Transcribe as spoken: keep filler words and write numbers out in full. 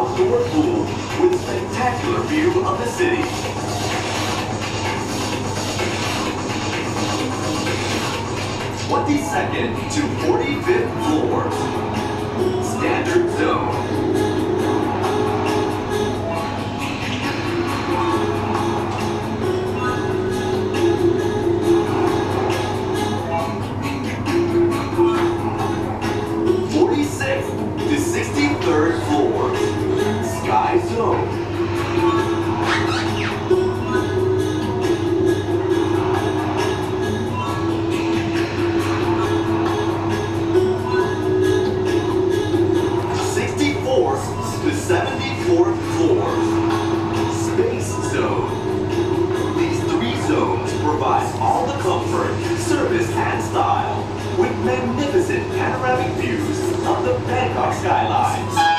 outdoor pool with spectacular view of the city. twenty-second to forty-fifth floors. Standard zone. forty-sixth to sixty-third floors. Sky zone. seventy-fourth floors. Space zone. These three zones provide all the comfort, service, and style with magnificent panoramic views of the Bangkok skylines.